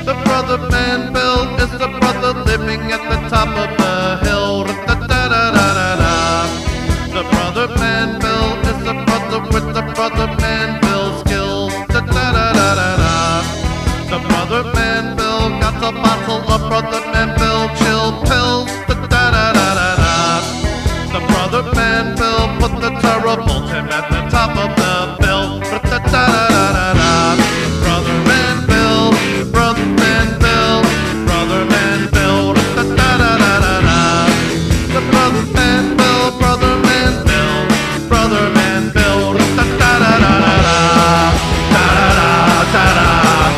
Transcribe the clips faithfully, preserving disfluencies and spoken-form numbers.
The brother man Bill is the brother living at the top of the hill. Da-da-da-da-da. The brother man Bill is the brother with the brother man Bill skills. Da-da-da-da-da. The brother man Bill got a bottle of brother man Bill chill pills. Da-da-da-da-da. The brother man Bill put the terrible Tim at the top of the bill. Da-da-da-da-da. Brother man Bill, brother man Bill, brother man Bill. Da-da-da-da-da. The brother man Bill, brother man Bill, brother man Bill. Da-da-da-da-da. Da-da-da-da-da.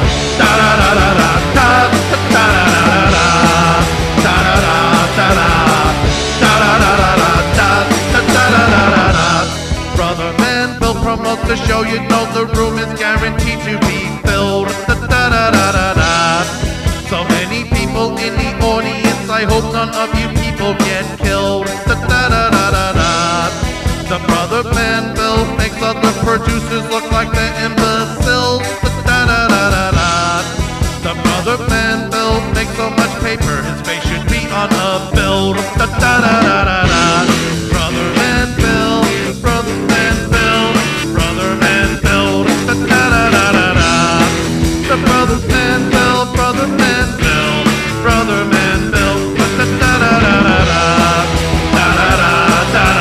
Brother man Bill promotes the show, you know the room is guaranteed to be filled. Da-da-da-da-da. So many people in the audience, I hope none of you people get killed. Da-da-da-da-da. The brother man Bill makes other producers look like they're imbeciles. Da-da-da-da-da. The brother man Bill makes so much paper, his face should be on a bill. Da-da-da-da-da. Brother man Bill, brother man Bill, brother man Bill. Da-da-da-da-da. The brother man Bill, brother man Bill, brother man Bill. Da-da-da-da-da. Da-da-da-da-da.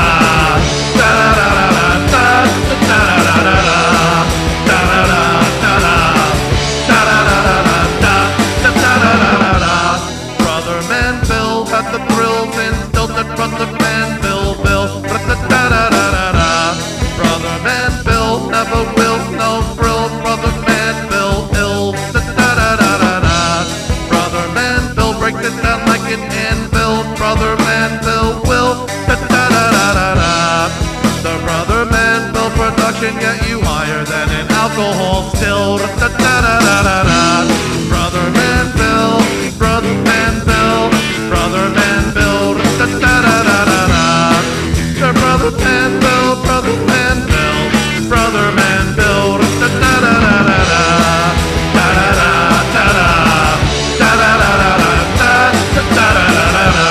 Brother man Bill had the thrills instilled at brother man Bill Bill. Da-da-da-da-da. Brother man Bill never will no frill. Brother man Bill ill. Da-da-da-da-da. Brother man Bill breaks it down like an anvil. Brother man Bill will. Da-da-da-da-da. The brother man Bill production get you higher than an alcohol still. Da-da-da-da-da. Brother man Bill, brother man Bill, brother man Bill. Da-da-da-da-da. The brother man Bill, brother man Bill, brother man Bill. Da-da-da-da-da. Da-da-da-da-da. Da-da-da-da-da. Da-da-da-da-da.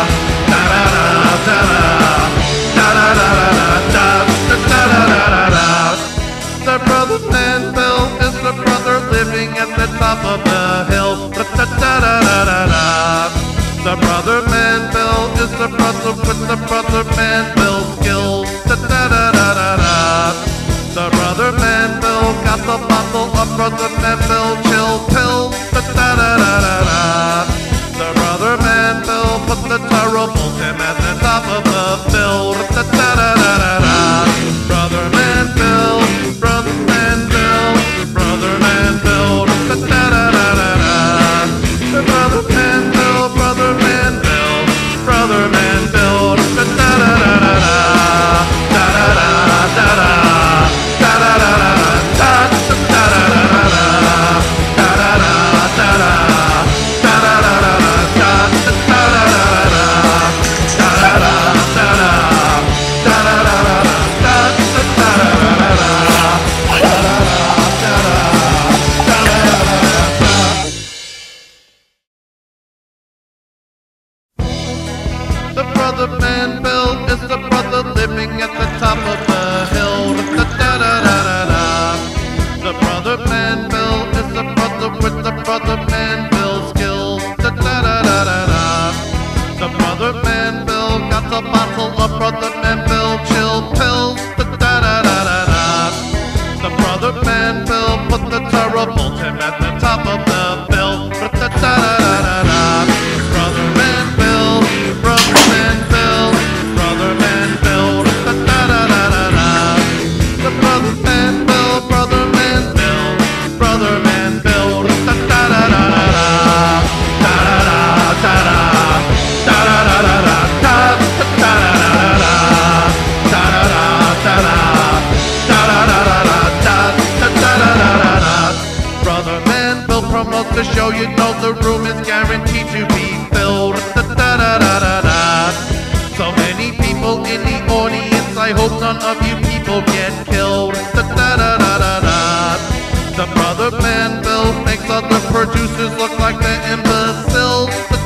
Da-da-da-da-da. The brother man Bill is the brother living at the top of the hill. Da-da-da-da-da-da. The brother man Bill is the brother with the brother man Bill skills. Da-da-da-da-da-da. The brother man Bill got the bottle of brother man Bill chill pills. Da-da-da-da-da. The brother man Bill put the terrible Tim at the top of the bill. Da-da-da-da-da. Brother man Bill, brother man Bill, brother man Bill. Da-da-da-da-da. The brother man Bill, brother man Bill, brother man Bill. Da-da-da-da-da. Da-da-da-da-da. The brother man Bill is the brother living at the top of the hill. Da-da-da-da-da. The brother man Bill is the brother with the brother man Bill skills. Da-da-da-da-da. The brother man Bill got a bottle of brother man Bill chill pills. Da-da-da-da-da. The brother man Bill put the terrible Tim at the top of the bill. Da-da-da-da-da. Brother man Bill, brother man Bill, brother man Bill. Da-da-da-da-da. The brother man Bill, brother man Bill, brother man Bill. Da-da-da-da-da. Da-da-da-da-da. Da-da-da-da-da. Da-da-da-da-da. Da-da-da-da-da. Da-da-da-da-da. Brother man Bill promotes the show, you know the room is guaranteed to be filled. Da-da-da-da-da. So many people in the audience, I hope none of you people get killed. Da-da-da-da-da. The brother Man Bill makes other producers look like they're imbeciles. The